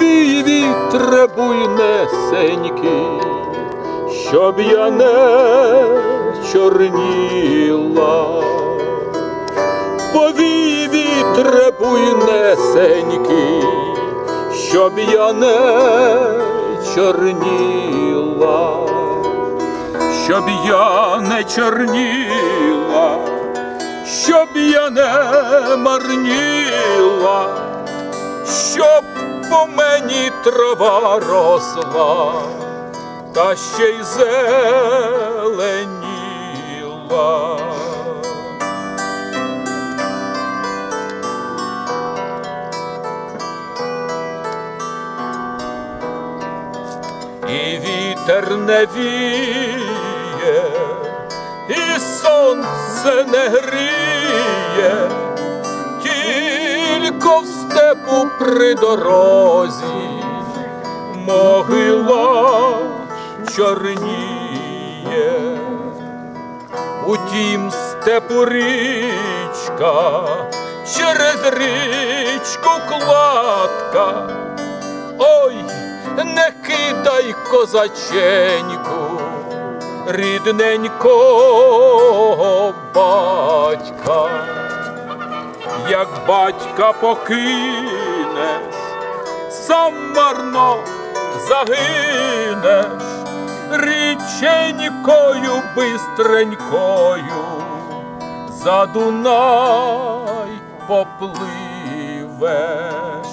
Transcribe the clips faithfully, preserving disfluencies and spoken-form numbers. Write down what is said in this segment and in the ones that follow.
повій вітре буйнесенький, щоб я не чорніла. Повій вітре буйнесенький, щоб я не чорніла, щоб я не чорніла, щоб я не марніла, щоб по мені трава росла, та ще й зеленіла. І вітер не віє, і сонце не гріє, тільки в степу при дорозі могила чорніє. У тім степу річка, через річку кладка. Ой, не кидай, козаченьку, рідненького батька. Як батька покинеш, сам марно загинеш, річенькою бистренькою за Дунай попливеш.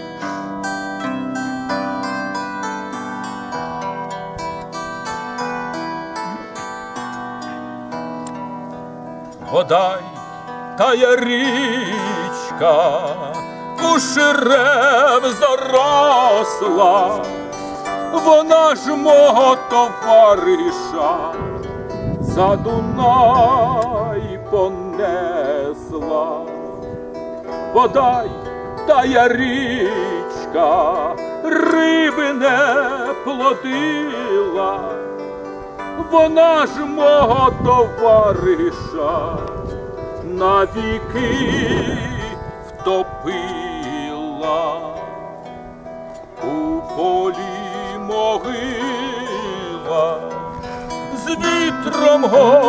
Бодай тая річка кушерем заросла, вона ж мого товариша за Дунай понесла. Бодай тая річка риби не плодила, вона ж мого товариша навіки втопила. У полі могила з вітром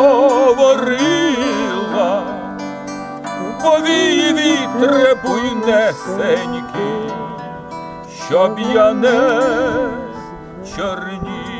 говорила, повій вітре буйнесенький, щоб я не чорніла.